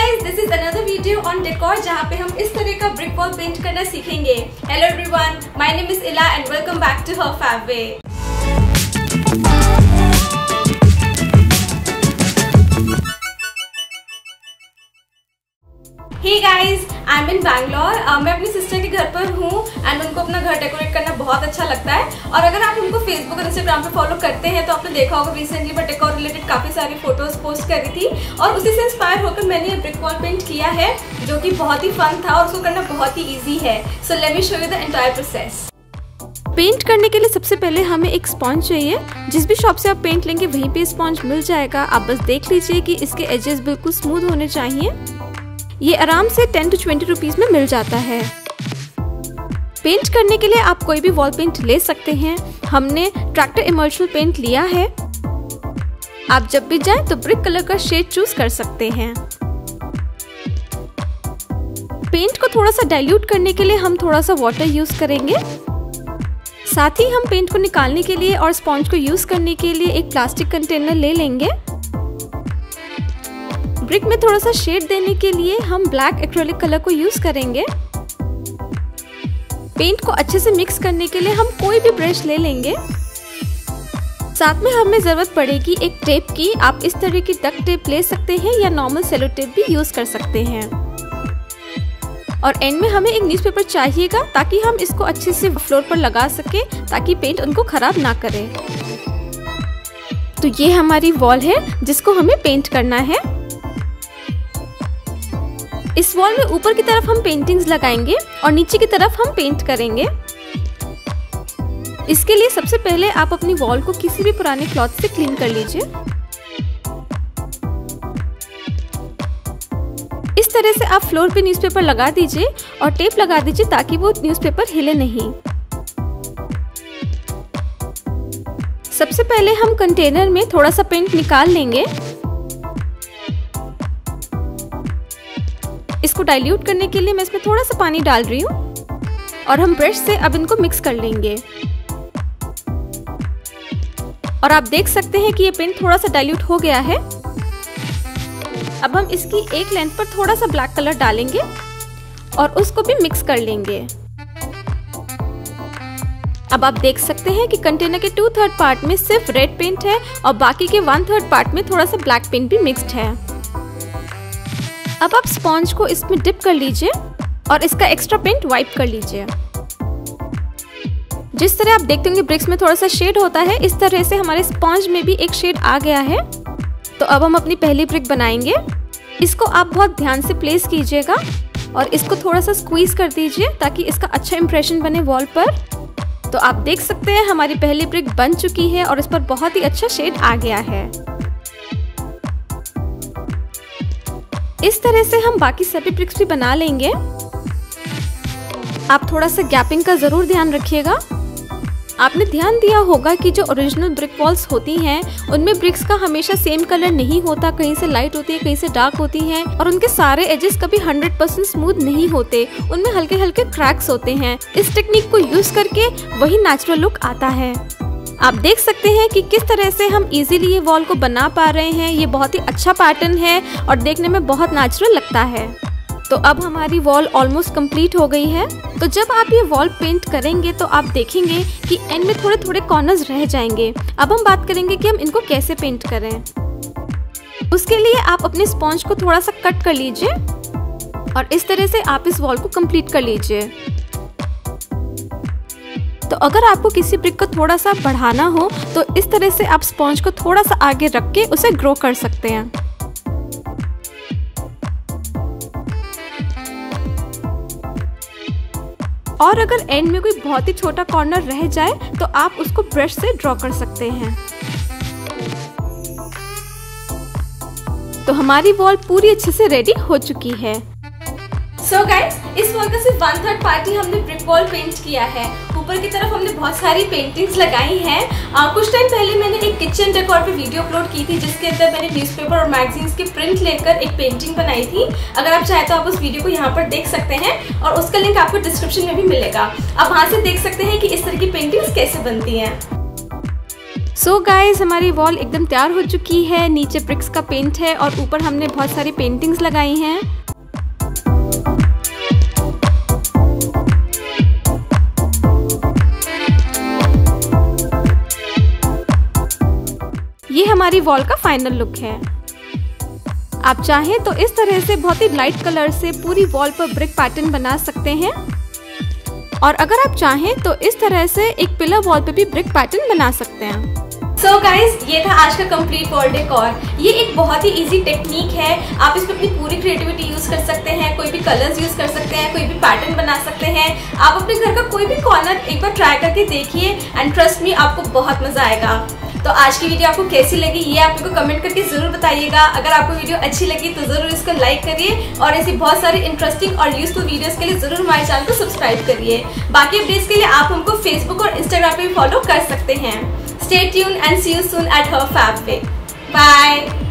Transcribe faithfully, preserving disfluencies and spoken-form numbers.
guys, this is another video on decor जहाँ पे हम इस तरह का brick wall paint करना सीखेंगे। Hello everyone, my name is Ila and welcome back to her fab way। Hey guys, I'm in Bangalore। uh, मैं अपनी सिस्टर के घर पर हूँ एंड उनको अपना घर डेकोरेट करना बहुत अच्छा लगता है। और अगर आप उनको फेसबुक और इंस्टाग्राम पे फॉलो करते हैं तो आपने देखा होगा रिसेंटली मैं डेकोर रिलेटेड काफ़ी सारी फोटोज पोस्ट कर रही थी और उसी से इंस्पायर होकर मैंने ये ब्रिक वॉल पेंट किया है जो कि बहुत ही फन था और उसको करना बहुत ही ईजी है। So let me show you the entire process. Paint करने के लिए सबसे पहले हमें एक स्पॉन्ज चाहिए। जिस भी शॉप से आप पेंट लेंगे वहीं पे स्पॉन्ज मिल जाएगा। आप बस देख लीजिए कि इसके एजेस बिल्कुल स्मूथ होने चाहिए। ये आराम से टेन टू ट्वेंटी रुपीज में मिल जाता है। पेंट करने के लिए आप कोई भी वॉल पेंट ले सकते हैं। हमने ट्रैक्टर इमल्शन पेंट लिया है। आप जब भी जाएं तो ब्रिक कलर का शेड चूज कर सकते हैं। पेंट को थोड़ा सा डाइल्यूट करने के लिए हम थोड़ा सा वाटर यूज करेंगे। साथ ही हम पेंट को निकालने के लिए और स्पॉन्ज को यूज करने के लिए एक प्लास्टिक कंटेनर ले लेंगे। ब्रिक में थोड़ा सा शेड देने के लिए हम ब्लैक एक्रेलिक कलर को यूज करेंगे। पेंट को अच्छे से मिक्स करने के लिए हम कोई भी ब्रश ले लेंगे। साथ में हमें जरूरत पड़ेगी एक टेप की। आप इस तरह की डक टेप ले सकते हैं या नॉर्मल सेलो टेप भी यूज कर सकते हैं। और एंड में हमें एक न्यूज़पेपर चाहिएगा ताकि हम इसको अच्छे से फ्लोर पर लगा सके ताकि पेंट उनको खराब ना करे। तो ये हमारी वॉल है जिसको हमें पेंट करना है। इस वॉल में ऊपर की तरफ हम पेंटिंग्स लगाएंगे और नीचे की तरफ हम पेंट करेंगे। इसके लिए सबसे पहले आप अपनी वॉल को किसी भी पुराने क्लॉथ से क्लीन कर लीजिए। इस तरह से आप फ्लोर पे न्यूज़पेपर लगा दीजिए और टेप लगा दीजिए ताकि वो न्यूज़पेपर हिले नहीं। सबसे पहले हम कंटेनर में थोड़ा सा पेंट निकाल लेंगे। इसको डाइल्यूट करने के लिए मैं इसमें थोड़ा सा पानी डाल रही हूँ और हम ब्रश से अब इनको मिक्स कर लेंगे। और आप देख सकते हैं कि ये पेंट थोड़ा सा डाइल्यूट हो गया है। अब हम इसकी एक लेंथ पर थोड़ा सा ब्लैक कलर डालेंगे और उसको भी मिक्स कर लेंगे। अब आप देख सकते हैं कि कंटेनर के टू थर्ड पार्ट में सिर्फ रेड पेंट है और बाकी के वन थर्ड पार्ट में थोड़ा सा ब्लैक पेंट भी मिक्स्ड है। अब आप स्पॉन्ज को इसमें डिप कर लीजिए और इसका एक्स्ट्रा पेंट वाइप कर लीजिए। जिस तरह आप देखते होंगे ब्रिक्स में थोड़ा सा शेड होता है, इस तरह से हमारे स्पॉन्ज में भी एक शेड आ गया है। तो अब हम अपनी पहली ब्रिक बनाएंगे। इसको आप बहुत ध्यान से प्लेस कीजिएगा और इसको थोड़ा सा स्क्वीज कर दीजिए ताकि इसका अच्छा इंप्रेशन बने वॉल पर। तो आप देख सकते हैं हमारी पहली ब्रिक बन चुकी है और इस पर बहुत ही अच्छा शेड आ गया है। इस तरह से हम बाकी सभी ब्रिक्स भी बना लेंगे। आप थोड़ा सा गैपिंग का जरूर ध्यान रखिएगा। आपने ध्यान दिया होगा कि जो ओरिजिनल ब्रिक वॉल्स होती हैं उनमें ब्रिक्स का हमेशा सेम कलर नहीं होता। कहीं से लाइट होती है, कहीं से डार्क होती हैं और उनके सारे एजेस कभी हंड्रेड परसेंट स्मूथ नहीं होते। उनमें हल्के हल्के क्रैक्स होते हैं। इस टेक्निक को यूज करके वही नेचुरल लुक आता है। आप देख सकते हैं कि किस तरह से हम इजीली ये वॉल को बना पा रहे हैं। ये बहुत ही अच्छा पैटर्न है और देखने में बहुत नेचुरल लगता है। तो अब हमारी वॉल ऑलमोस्ट कंप्लीट हो गई है। तो जब आप ये वॉल पेंट करेंगे तो आप देखेंगे कि एंड में थोड़े थोड़े कॉर्नर्स रह जाएंगे। अब हम बात करेंगे कि हम इनको कैसे पेंट करें। उसके लिए आप अपने स्पॉन्ज को थोड़ा सा कट कर लीजिए और इस तरह से आप इस वॉल को कंप्लीट कर लीजिए। तो अगर आपको किसी ब्रिक को थोड़ा सा बढ़ाना हो तो इस तरह से आप स्पॉन्ज को थोड़ा सा आगे रख के उसे ग्रो कर सकते हैं। और अगर एंड में कोई बहुत ही छोटा कॉर्नर रह जाए तो आप उसको ब्रश से ड्रॉ कर सकते हैं। तो हमारी वॉल पूरी अच्छे से रेडी हो चुकी है। सो गाइस, इस वॉल का सिर्फ वन थर्ड पार्ट ही हमने ब्रिक वॉल पेंट किया है। ऊपर की तरफ हमने बहुत सारी पेंटिंग्स लगाई हैं। आ, कुछ टाइम पहले मैंने एक किचन डेकोर पे वीडियो अपलोड की थी जिसके अंदर मैंने न्यूज़पेपर और मैगजीन्स के प्रिंट लेकर एक पेंटिंग बनाई थी। अगर आप चाहे तो आप उस वीडियो को यहाँ पर देख सकते हैं और उसका लिंक आपको डिस्क्रिप्शन में भी मिलेगा। आप वहाँ से देख सकते हैं कि इस तरह की पेंटिंग्स कैसे बनती हैं। सो so गाइज, हमारी वॉल एकदम तैयार हो चुकी है। नीचे ब्रिक्स का पेंट है और ऊपर हमने बहुत सारी पेंटिंग्स लगाई हैं। ये हमारी वॉल का फाइनल लुक है। आप चाहें तो इस तरह से बहुत ही लाइट कलर से पूरी वॉल पर ब्रिक पैटर्न बना सकते हैं, और अगर आप चाहें तो इस तरह से एक पिलर वॉल पे भी ब्रिक पैटर्न बना सकते हैं। सो so गाइज, ये था आज का कंप्लीट वॉल डेकोर। ये एक बहुत ही इजी टेक्निक है। आप इसमें अपनी पूरी क्रिएटिविटी यूज कर सकते हैं, कोई भी कलर्स यूज कर सकते हैं, कोई भी पैटर्न बना सकते हैं। आप अपने घर का कोई भी कॉर्नर एक बार ट्राई करके देखिए एंड ट्रस्ट मी, आपको बहुत मजा आएगा। तो आज की वीडियो आपको कैसी लगी ये आप मेरे को कमेंट करके जरूर बताइएगा। अगर आपको वीडियो अच्छी लगी तो जरूर इसको लाइक करिए और ऐसी बहुत सारी इंटरेस्टिंग और यूजफुल वीडियोस के लिए जरूर हमारे चैनल को सब्सक्राइब करिए। बाकी अपडेट्स के लिए आप हमको फेसबुक और इंस्टाग्राम पे भी फॉलो कर सकते हैं। Stay tuned and see you soon at Her Fab Way. Bye.